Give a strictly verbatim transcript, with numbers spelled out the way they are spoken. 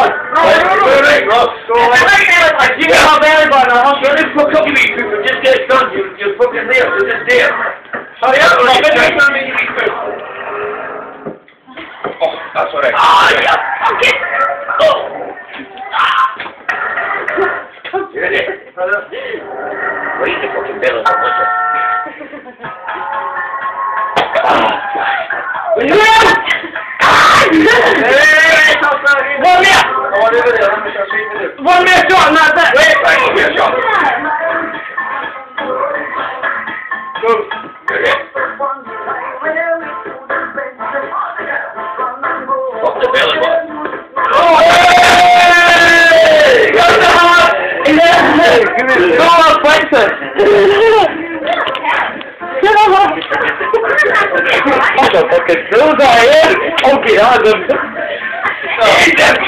No, no, no, no, no. So, like, you got my belly button. I'll show this fuck up. You eat food. Just get it done. You, you fucking live. You're just there. Hurry up. I'm gonna show me you eat food. Oh, that's all right. Ah, yeah. Fuck it. Oh. Get it. Wait the fucking belly button. What's it? Ah. Yeah. One minute! One minute shot, not that! Wait, wait, one minute shot! Go! Okay. Fuck the belly button. Oh! Hey! Got the heart! Yeah! Go on, fight it! What the fucking fools are here? Okay, I'm